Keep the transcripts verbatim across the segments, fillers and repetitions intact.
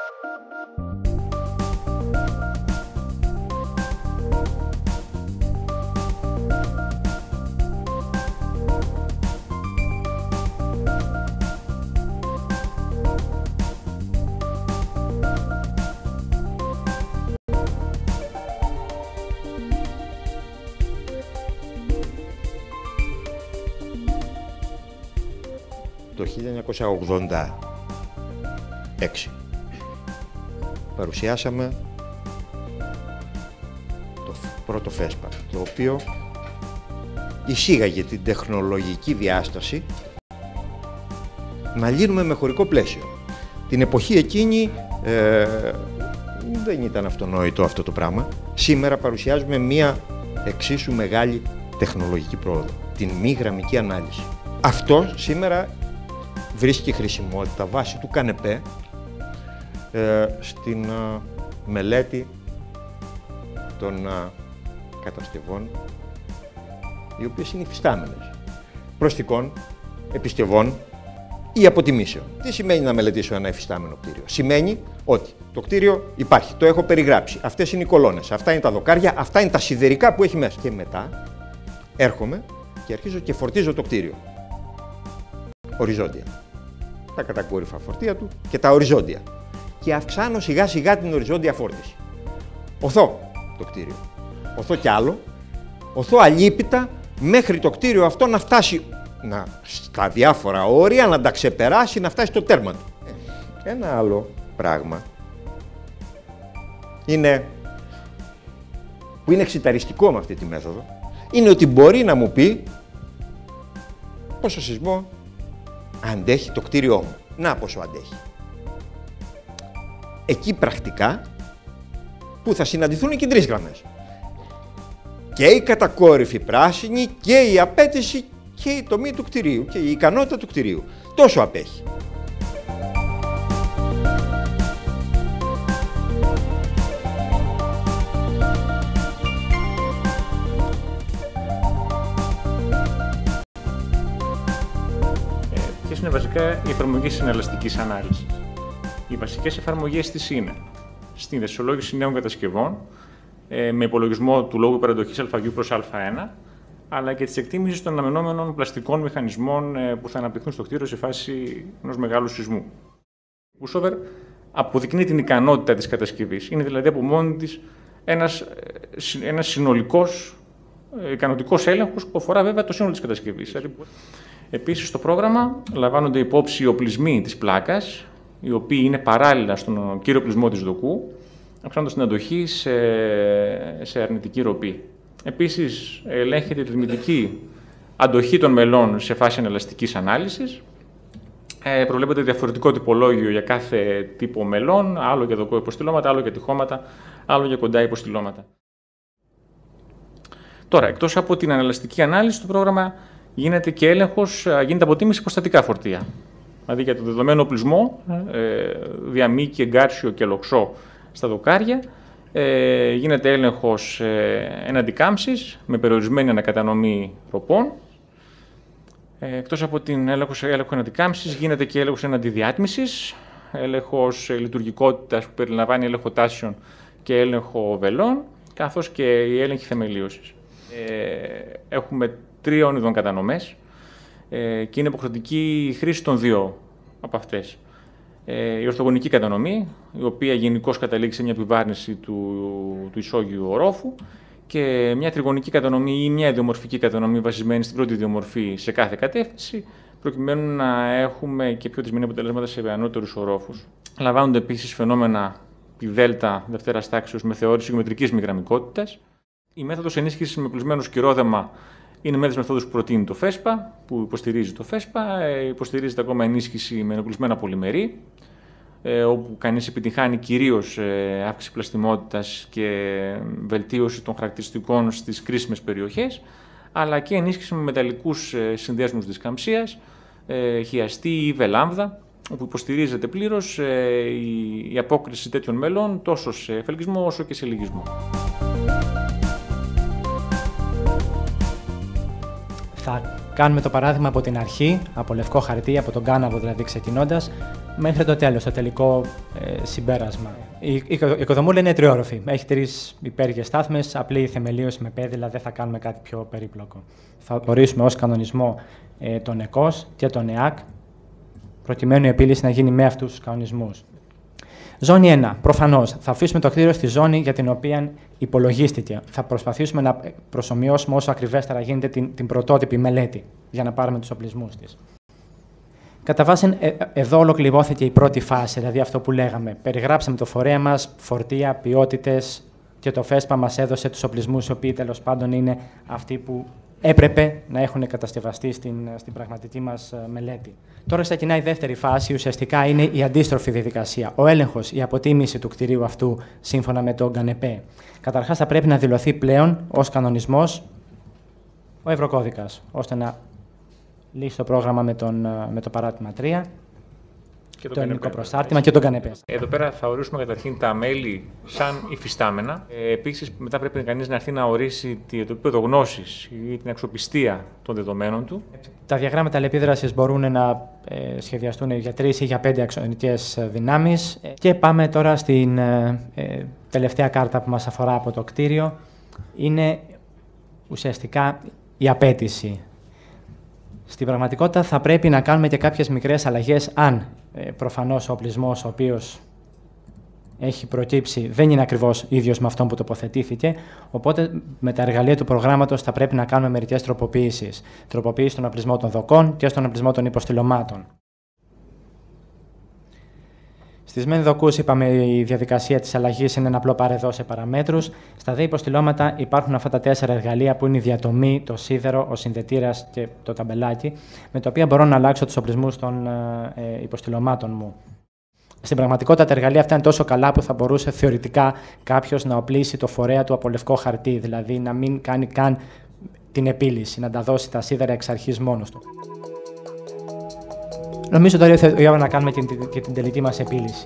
Το χίλια εννιακόσια ογδόντα έξι παρουσιάσαμε το πρώτο Φέσπα, το οποίο εισήγαγε την τεχνολογική διάσταση να λύνουμε με χωρικό πλαίσιο. Την εποχή εκείνη ε, δεν ήταν αυτονόητο αυτό το πράγμα. Σήμερα παρουσιάζουμε μία εξίσου μεγάλη τεχνολογική πρόοδο, την μη γραμμική ανάλυση. Αυτό σήμερα βρίσκει χρησιμότητα βάσει του κανεπέ ε, στην α, μελέτη των α, κατασκευών, οι οποίες είναι υφιστάμενες, προσθηκών, επισκευών ή αποτιμήσεων. Τι σημαίνει να μελετήσω ένα υφιστάμενο κτίριο? Σημαίνει ότι το κτίριο υπάρχει, το έχω περιγράψει, αυτές είναι οι κολόνες, αυτά είναι τα δοκάρια, αυτά είναι τα σιδερικά που έχει μέσα. Και μετά έρχομαι και αρχίζω και φορτίζω το κτίριο οριζόντια. Τα κατακόρυφα φορτία του και τα οριζόντια. Και αυξάνω σιγά σιγά την οριζόντια φόρτιση. Οθώ το κτίριο. Οθώ κι άλλο. Οθώ αλίπητα μέχρι το κτίριο αυτό να φτάσει να, στα διάφορα όρια, να τα ξεπεράσει, να φτάσει στο τέρμα του. Ένα άλλο πράγμα είναι, που είναι εξιταριστικό με αυτή τη μέθοδο, είναι ότι μπορεί να μου πει πόσο σεισμό αντέχει το κτίριό μου. Να πόσο αντέχει. Εκεί πρακτικά που θα συναντηθούν και οι τρεις γραμμές. Και η κατακόρυφη πράσινη και η απέτηση και η τομή του κτιρίου και η ικανότητα του κτιρίου. Τόσο απέχει. Είναι βασικά οι εφαρμογές συναλλαστικής ανάλυσης. Οι βασικές εφαρμογές της είναι στην δεσολόγηση νέων κατασκευών με υπολογισμό του λόγου παραδοχής ΑΙ προς Α1, αλλά και της εκτίμησης των αναμενόμενων πλαστικών μηχανισμών που θα αναπτυχθούν στο κτίριο σε φάση ενός μεγάλου σεισμού. Η Pushover αποδεικνύει την ικανότητα της κατασκευής. Είναι δηλαδή από μόνη της ένας, ένας συνολικός ικανοτικός έλεγχος που αφορά βέβαια το σύνολο της κατασκευής. Επίσης, στο πρόγραμμα λαμβάνονται υπόψη οι οπλισμοί της πλάκας, οι οποίοι είναι παράλληλα στον κύριο οπλισμό της δοκού, αυξάνοντας την αντοχή σε, σε αρνητική ροπή. Επίσης, ελέγχεται η ρυθμητική αντοχή των μελών σε φάση εναλλαστικής ανάλυσης. Ε, προβλέπεται διαφορετικό τυπολόγιο για κάθε τύπο μελών, άλλο για δοκό υποστηλώματα, άλλο για τυχώματα, άλλο για κοντά υποστηλώματα. Τώρα, εκτός από την εναλλαστική ανάλυση, το πρόγραμμα γίνεται και έλεγχος, γίνεται αποτίμηση προς στατικά φορτία. Δηλαδή για το δεδομένο οπλισμό, ε, διαμήκη, εγκάρσιο και λοξό στα δοκάρια, ε, γίνεται έλεγχος ε, έναντι κάμψης με περιορισμένη ανακατανομή ροπών. Ε, εκτός από την έλεγχο, έλεγχο έναντι κάμψης, γίνεται και έλεγχος έναντι διάτμησης, έλεγχος λειτουργικότητας που περιλαμβάνει έλεγχο τάσεων και έλεγχο βελών, καθώς και η έλεγχη θεμελίωσης. Ε, έχουμε τριών ειδών κατανομές ε, και είναι υποχρεωτική η χρήση των δύο από αυτές. Ε, η ορθογωνική κατανομή, η οποία γενικώς καταλήγει σε μια επιβάρυνση του, του ισόγειου ορόφου, και μια τριγωνική κατανομή ή μια ιδιομορφική κατανομή βασισμένη στην πρώτη ιδιομορφή σε κάθε κατεύθυνση, προκειμένου να έχουμε και πιο δυσμενή αποτελέσματα σε ανώτερους ορόφους. Λαμβάνονται επίσης φαινόμενα πι δέλτα δευτέρας τάξεως με θεώρηση γεωμετρικής μη γραμμικότητας. Η μέθοδος ενίσχυσης με πλουσμένο σκυρόδεμα είναι μία από τις μεθόδους που προτείνει το Φέσπα, που υποστηρίζει το Φέσπα. Ε, υποστηρίζεται ακόμα ενίσχυση με ενοπλισμένα πολυμερή, ε, όπου κανείς επιτυχάνει κυρίως ε, αύξηση πλαστιμότητας και βελτίωση των χαρακτηριστικών στις κρίσιμες περιοχές, αλλά και ενίσχυση με μεταλλικούς ε, συνδέσμους δισκαμψίας, ε, χιαστή ή βελάμβδα, όπου υποστηρίζεται πλήρως ε, η, η απόκριση τέτοιων μελών τόσο σε φελκισμό όσο και σε λυγισμό. Θα κάνουμε το παράδειγμα από την αρχή, από λευκό χαρτί, από τον κάναβο δηλαδή ξεκινώντας, Μέχρι το τέλος, το τελικό ε, συμπέρασμα. Η, η, η οικοδομούλα είναι τριόροφη. Έχει τρεις υπέρογειες στάθμες, απλή θεμελίωση με πέδιλα, δεν θα κάνουμε κάτι πιο περίπλοκο. Θα ορίσουμε ως κανονισμό ε, τον ΕΚΟΣ και τον ΕΑΚ, προκειμένου η επίλυση να γίνει με αυτούς τους κανονισμούς. Ζώνη ένα. Προφανώς, θα αφήσουμε το κτίριο στη ζώνη για την οποία υπολογίστηκε. Θα προσπαθήσουμε να προσομοιώσουμε όσο ακριβέστερα γίνεται την, την πρωτότυπη μελέτη, για να πάρουμε τους οπλισμούς της. Κατά βάση, ε, εδώ ολοκληρώθηκε η πρώτη φάση, δηλαδή αυτό που λέγαμε. Περιγράψαμε το φορέα μας, φορτία, ποιότητες και το ΦΕΣΠΑ μας έδωσε τους οπλισμούς, οι οποίοι τέλος πάντων είναι αυτοί που έπρεπε να έχουν κατασκευαστεί στην, στην πραγματική μας μελέτη. Τώρα ξεκινάει η δεύτερη φάση, ουσιαστικά είναι η αντίστροφη διαδικασία. Ο έλεγχος, η αποτίμηση του κτηρίου αυτού σύμφωνα με τον ΚΑΝΕΠΕ. Καταρχάς, θα πρέπει να δηλωθεί πλέον ως κανονισμός ο Ευρωκώδικας, ώστε να λύσει το πρόγραμμα με, τον, με το παράρτημα τρία, και το ελληνικό προσάρτημα και τον ΚΑΝΕΠΕ. Εδώ πέρα θα ορίσουμε καταρχήν τα μέλη σαν υφιστάμενα. Ε, επίσης, μετά πρέπει κανείς να έρθει να ορίσει το επίπεδο γνώσης ή την αξιοπιστία των δεδομένων του. Τα διαγράμματα αλληλεπίδρασης μπορούν να ε, σχεδιαστούν για τρεις ή για πέντε αξιονικές δυνάμεις. Και πάμε τώρα στην ε, ε, τελευταία κάρτα που μας αφορά από το κτίριο. Είναι ουσιαστικά η απέτηση. Στην πραγματικότητα θα πρέπει να κάνουμε και κάποιες μικρές αλλαγές αν ε, προφανώς ο οπλισμός ο οποίος έχει προκύψει δεν είναι ακριβώς ίδιος με αυτόν που τοποθετήθηκε, οπότε με τα εργαλεία του προγράμματος θα πρέπει να κάνουμε μερικές τροποποιήσεις. Τροποποίηση στον οπλισμό των δοκών και στον οπλισμό των υποστηλωμάτων. Στις μεν δοκούς, είπαμε, η διαδικασία της αλλαγής είναι ένα απλό παρεδώ σε παραμέτρους. Στα δε υποστηλώματα υπάρχουν αυτά τα τέσσερα εργαλεία που είναι η διατομή, το σίδερο, ο συνδετήρας και το ταμπελάκι, με τα οποία μπορώ να αλλάξω τους οπλισμούς των ε, υποστηλωμάτων μου. Στην πραγματικότητα, τα εργαλεία αυτά είναι τόσο καλά που θα μπορούσε θεωρητικά κάποιος να οπλίσει το φορέα του από λευκό χαρτί, δηλαδή να μην κάνει καν την επίλυση, να τα δώσει τα σίδερα εξ αρχής μόνος του. Νομίζω τώρα ήρθε η ώρα να κάνουμε και την, και την τελική μας επίλυση.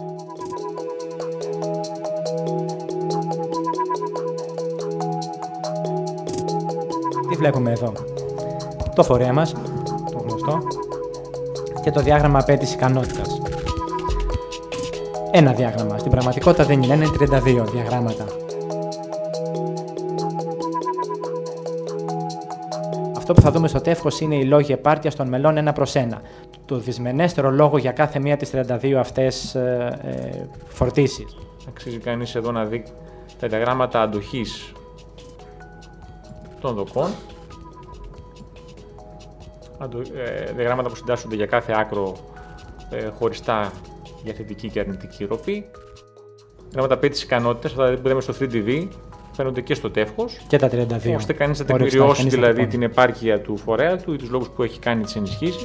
Τι βλέπουμε εδώ? Το φορέα μας, το γνωστό, και το διάγραμμα απέτηση ικανότητας. Ένα διάγραμμα. Στην πραγματικότητα δεν είναι ένα, είναι τριάντα δύο διαγράμματα. Αυτό που θα δούμε στο τεύχος είναι οι λόγοι επάρκειας των μελών ένα προς ένα. Το δυσμενέστερο λόγο για κάθε μία τις τριάντα δύο αυτές ε, ε, φορτίσεις. Αξίζει κανείς εδώ να δει τα διαγράμματα αντοχής των δοκών. Αντο, ε, διαγράμματα που συντάσσονται για κάθε άκρο ε, χωριστά για θετική και αρνητική ροπή. Διαγράμματα απέτησης ικανότητας, αυτά που είδαμε στο θρι ντι βι, φαίνονται και στο τεύχος. Και τα τριάντα δύο. Ώστε κανείς να τεκμηριώσει δηλαδή την επάρκεια του φορέα του ή τους λόγους που έχει κάνει τις ενισχύσεις.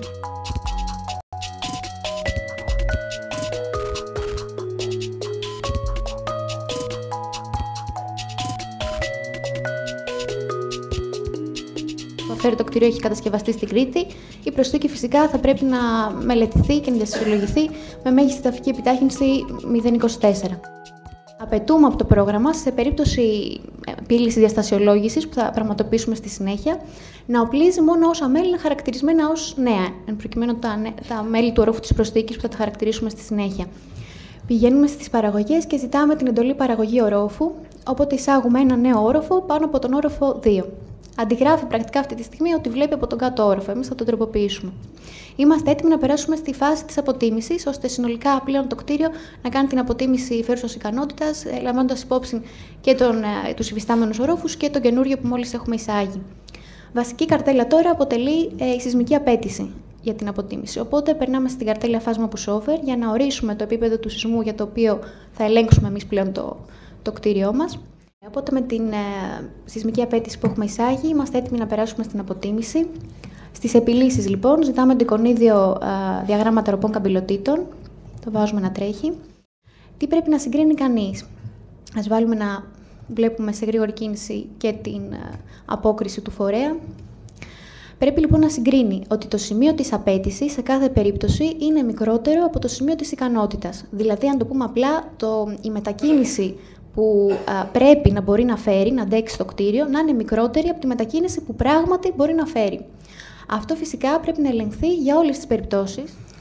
Το κτίριο έχει κατασκευαστεί στην Κρήτη. Η προσθήκη φυσικά θα πρέπει να μελετηθεί και να διασυλλογηθεί με μέγιστη ταφική επιτάχυνση μηδέν κόμμα είκοσι τέσσερα. Απαιτούμε από το πρόγραμμα, σε περίπτωση επίλυσης διαστασιολόγησης που θα πραγματοποιήσουμε στη συνέχεια, να οπλίζει μόνο όσα μέλη είναι χαρακτηρισμένα ως νέα, εν προκειμένου τα, τα μέλη του ορόφου της προσθήκης που θα τα χαρακτηρίσουμε στη συνέχεια. Πηγαίνουμε στις παραγωγές και ζητάμε την εντολή παραγωγή ορόφου, οπότε εισάγουμε ένα νέο όροφο πάνω από τον όροφο δύο. Αντιγράφει πρακτικά αυτή τη στιγμή ότι βλέπει από τον κάτω όροφο. Εμείς θα τον τροποποιήσουμε. Είμαστε έτοιμοι να περάσουμε στη φάση της αποτίμησης, ώστε συνολικά πλέον το κτίριο να κάνει την αποτίμηση φέρουσας ικανότητας, λαμβάνοντας υπόψη και τον, τους υφιστάμενους ορόφους και τον καινούριο που μόλις έχουμε εισάγει. Βασική καρτέλα τώρα αποτελεί ε, η σεισμική απέτηση για την αποτίμηση. Οπότε περνάμε στην καρτέλα φάσμα pushover για να ορίσουμε το επίπεδο του σεισμού για το οποίο θα ελέγξουμε εμείς πλέον το, το κτίριό μας. Οπότε με την ε, σεισμική απέτηση που έχουμε εισάγει, είμαστε έτοιμοι να περάσουμε στην αποτίμηση. Στις επιλύσεις λοιπόν ζητάμε το εικονίδιο ε, διαγράμματα ροπών καμπυλωτήτων, το βάζουμε να τρέχει. Τι πρέπει να συγκρίνει κανείς? Ας βάλουμε να βλέπουμε σε γρήγορη κίνηση και την ε, απόκριση του φορέα. Πρέπει λοιπόν να συγκρίνει ότι το σημείο της απέτησης σε κάθε περίπτωση είναι μικρότερο από το σημείο της ικανότητας. Δηλαδή, αν το πούμε απλά, το, η μετακίνηση που α, πρέπει να μπορεί να φέρει, να αντέξει το κτίριο, να είναι μικρότερη από τη μετακίνηση που πράγματι μπορεί να φέρει. Αυτό φυσικά πρέπει να ελεγχθεί για όλες τις περιπτώσεις,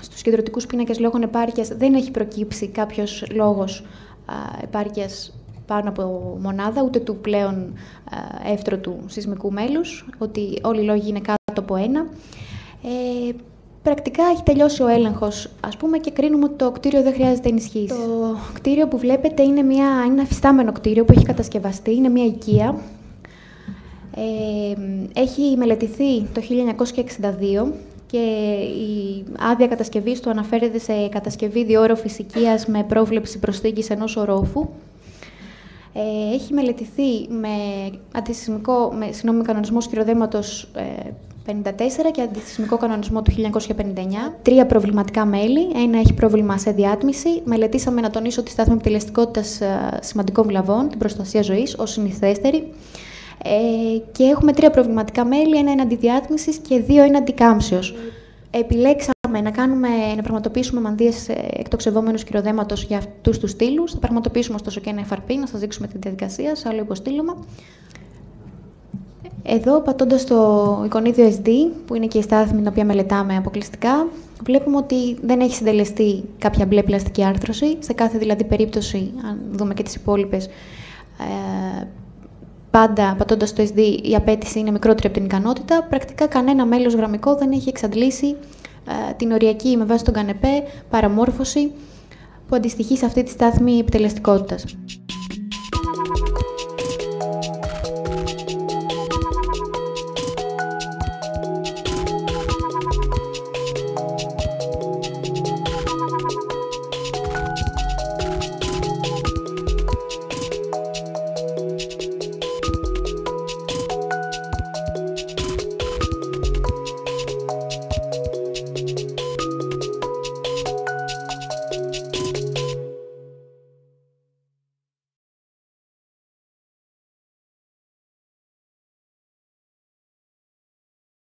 στους συγκεντρωτικούς πίνακες λόγων επάρκειας δεν έχει προκύψει κάποιος λόγος επάρκειας πάνω από μονάδα, ούτε του πλέον εύτρωτου σεισμικού μέλους, ότι όλοι οι λόγοι είναι κάτω από ένα. Ε, πρακτικά έχει τελειώσει ο έλεγχος, ας πούμε, και κρίνουμε ότι το κτίριο δεν χρειάζεται ενισχύσεις. Το κτίριο που βλέπετε είναι, μια, είναι ένα εφιστάμενο κτίριο που έχει κατασκευαστεί, είναι μια οικία. Ε, έχει μελετηθεί το χίλια εννιακόσια εξήντα δύο και η άδεια κατασκευής του αναφέρεται σε κατασκευή διόροφης οικίας με πρόβλεψη προσθήκης ενός ορόφου. Ε, έχει μελετηθεί με, αντισυσμικό, με συγγνώμη, κανονισμό σκυροδέματος ε, πενήντα τέσσερα και αντισυσμικό κανονισμό του χίλια εννιακόσια πενήντα εννιά. Τρία προβληματικά μέλη. Ένα έχει πρόβλημα σε διάτμιση. Μελετήσαμε, να τονίσω, τη στάθμη επιτελεστικότητας ε, σημαντικών βλαβών, την προστασία ζωής, ως συνηθέστερη. Ε, και έχουμε τρία προβληματικά μέλη. Ένα είναι αντιδιάτμισης και δύο είναι αντικάμψεως. Επιλέξαμε να, κάνουμε, να πραγματοποιήσουμε μανδύες εκτοξευόμενου σκυροδέματος για αυτούς τους στήλους. Θα πραγματοποιήσουμε ωστόσο και ένα εφ αρ πι, να σας δείξουμε τη διαδικασία σε άλλο υποστήλωμα. Εδώ, πατώντας το εικονίδιο ες ντι, που είναι και η στάθμη την οποία μελετάμε αποκλειστικά, βλέπουμε ότι δεν έχει συντελεστεί κάποια μπλε πλαστική άρθρωση. Σε κάθε δηλαδή περίπτωση, αν δούμε και τις υπόλοιπες, ε, πάντα πατώντας το ες ντι η απέτηση είναι μικρότερη από την ικανότητα. Πρακτικά κανένα μέλος γραμμικό δεν έχει εξαντλήσει ε, την οριακή με βάση τον κανεπέ παραμόρφωση που αντιστοιχεί σε αυτή τη στάθμη επιτελεστικότητας.